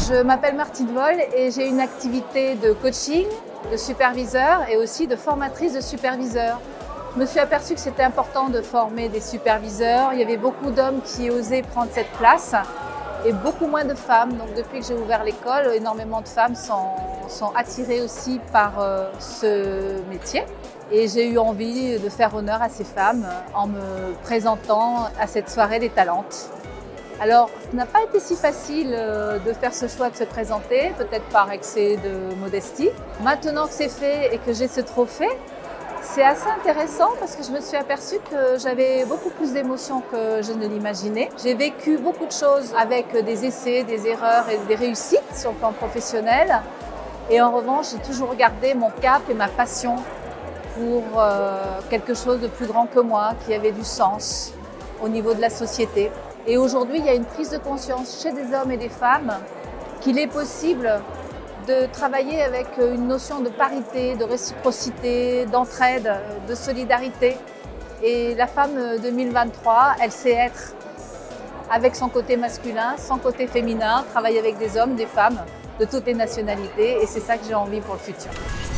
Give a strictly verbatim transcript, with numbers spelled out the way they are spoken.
Je m'appelle Martine Voll et j'ai une activité de coaching, de superviseur et aussi de formatrice de superviseurs. Je me suis aperçue que c'était important de former des superviseurs. Il y avait beaucoup d'hommes qui osaient prendre cette place et beaucoup moins de femmes. Donc depuis que j'ai ouvert l'école, énormément de femmes sont, sont attirées aussi par euh, ce métier. Et j'ai eu envie de faire honneur à ces femmes en me présentant à cette soirée des Talentes. Alors, ce n'a pas été si facile de faire ce choix de se présenter, peut-être par excès de modestie. Maintenant que c'est fait et que j'ai ce trophée, c'est assez intéressant parce que je me suis aperçue que j'avais beaucoup plus d'émotions que je ne l'imaginais. J'ai vécu beaucoup de choses avec des essais, des erreurs et des réussites sur le plan professionnel. Et en revanche, j'ai toujours gardé mon cap et ma passion pour euh, quelque chose de plus grand que moi, qui avait du sens au niveau de la société. Et aujourd'hui, il y a une prise de conscience chez des hommes et des femmes qu'il est possible de travailler avec une notion de parité, de réciprocité, d'entraide, de solidarité. Et la femme deux mille vingt-trois, elle sait être avec son côté masculin, son côté féminin, travailler avec des hommes, des femmes de toutes les nationalités. Et c'est ça que j'ai envie pour le futur.